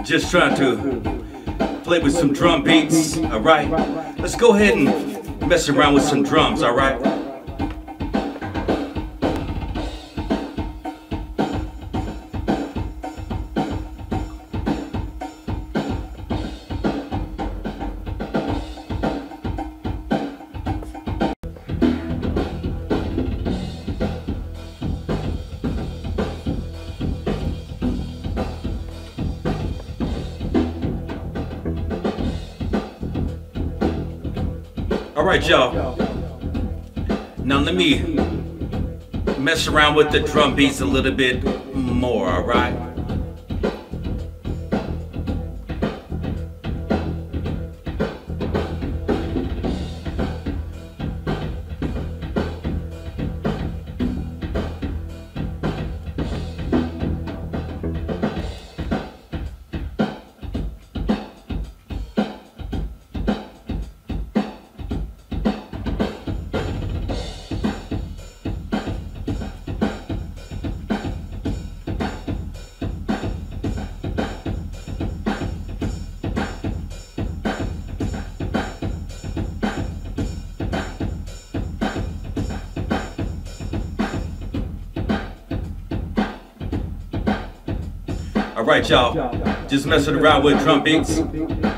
Just trying to play with some drum beats, alright? Let's go ahead and mess around with some drums, alright? Alright, y'all. Now let me mess around with the drum beats a little bit more, alright? Alright, y'all, just messing around with drum beats.